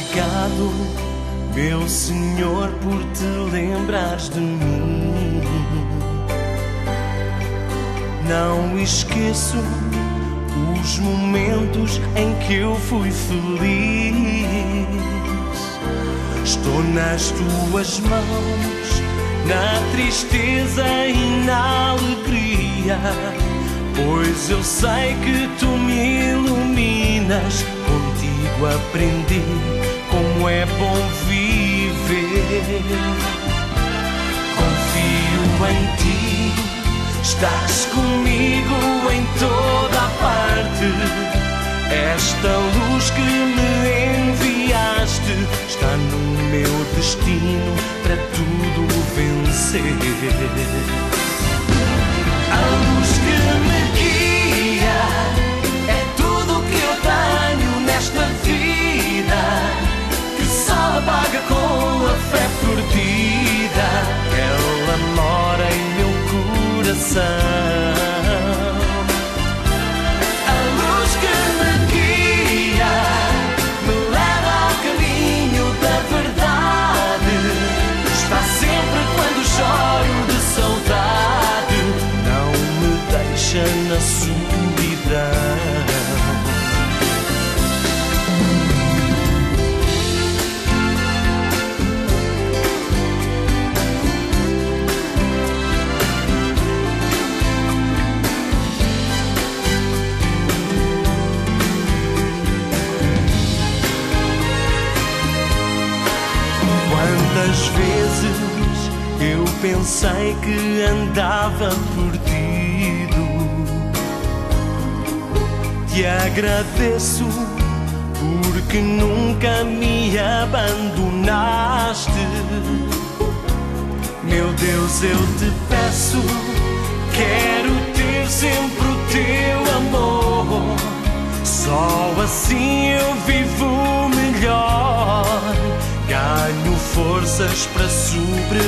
Obrigado, meu Senhor, por te lembrares de mim. Não esqueço os momentos em que eu fui feliz. Estou nas tuas mãos, na tristeza e na alegria, pois eu sei que tu me iluminas. Contigo aprendi como é bom viver. Confio em ti, estás comigo em toda a parte. Esta luz que me enviaste está no meu destino para tudo vencer. A luz que me guia é tudo o que eu tenho nesta vida, que só apaga com a fé perdida. Ela mora em meu coração. A luz que me guia me leva ao caminho da verdade. Está sempre quando choro de saudade, não me deixa na solidão. Quantas vezes eu pensei que andava perdido. Te agradeço porque nunca me abandonaste. Meu Deus, eu te peço, quero ter sempre o teu amor. Só assim eu vivo melhor, ganho forças para sobreviver.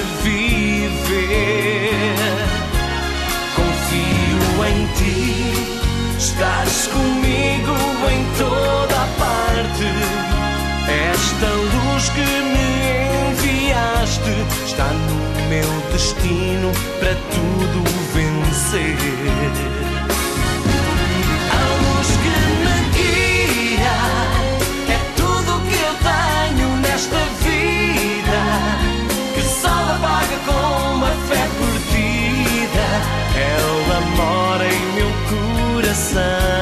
Confio em ti, estás comigo em toda a parte. Esta luz que me enviaste está no meu destino para tudo vencer. A luz que me guia é tudo o que eu tenho nesta vida, que só apaga com a fé perdida. Ela mora em meu coração.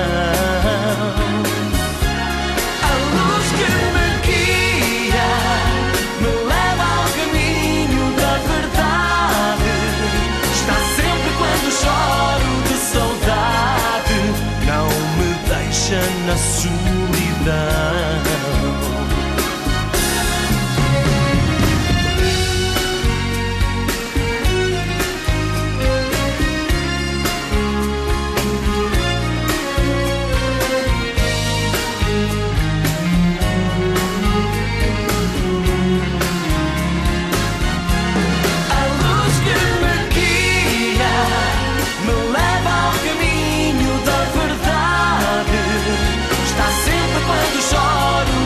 A luz que me guia me leva ao caminho da verdade. Está sempre quando choro de saudade, não me deixa na solidão.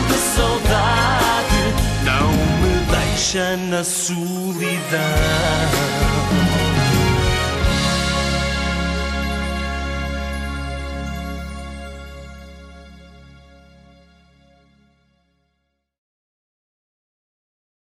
Na solidão.